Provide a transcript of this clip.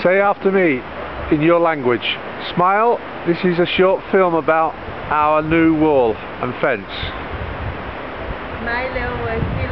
Say after me in your language. Smile. This is a short film about our new wall and fence. Smile over here.